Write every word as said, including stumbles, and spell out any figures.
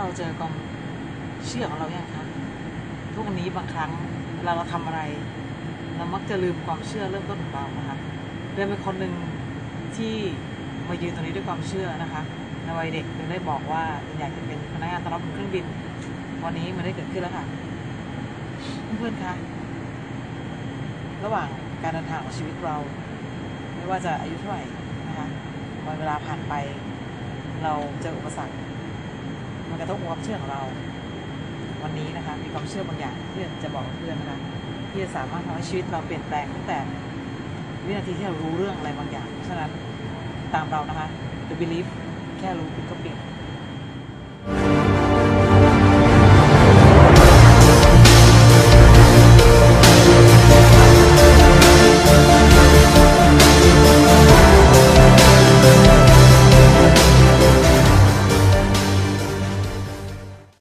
เราเจอความเชื่อของเราอย่างคะทุกวันนี้บางครั้งเวลาเราทำอะไรเรามักจะลืมความเชื่อเริ่มต้นของเรานะคะเดินเป็นคนหนึ่งที่มายืนตรงนี้ด้วยความเชื่อนะคะในวัยเด็กเดินได้บอกว่าอยากจะเป็นพนักงานต้อนรับบนเครื่องบินวันนี้มันได้เกิดขึ้นแล้วค่ะเพื่อนๆคะระหว่างการเดินทางของชีวิตเราไม่ว่าจะอายุเท่าไหร่นะคะวันเวลาผ่านไปเราเจออุปสรรคมันกระทบความเชื่อของเราวันนี้นะคะมีความเชื่อบางอย่างที่จะบอกเพื่อนนะคะที่จะสามารถทำให้ชีวิตเราเปลี่ยนแปลงตั้งแต่วินาทีที่เรารู้เรื่องอะไรบางอย่างเพราะฉะนั้นตามเรานะคะ The Belief แค่รู้คุณก็เปลี่ยน